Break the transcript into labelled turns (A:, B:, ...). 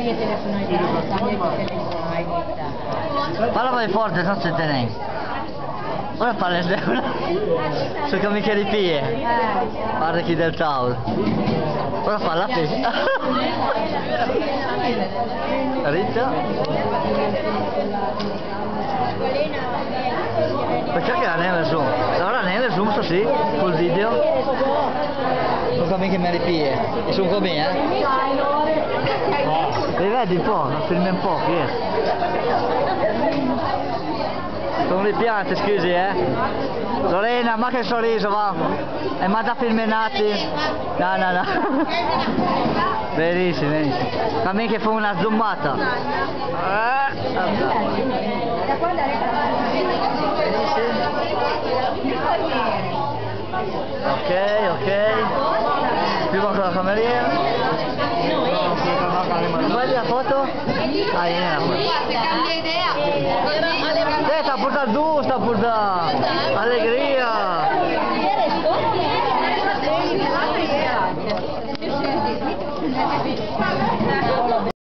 A: io telefono in casa,
B: Parla poi forte, non si tiene. Ora parla il devono. Sono che mica di pie. Guarda chi del tavolo. Ora fa la festa. Riccia? Perché che la neve su? Allora la neve su, sto sì, col video. Sono che mica me li pie. E sono come, Rivedi un po', filmi un po', yes. Sono le piante, scusi, Lorena, ma che sorriso, va? E ma da filmenati? No, no, no. Benissimo, benissimo. Ma mica fu una zoomata. Ok, ok. Prima con la cameriera. Guardi la foto? Ah, viene la foto. Sta portando giù, sta portando allegria.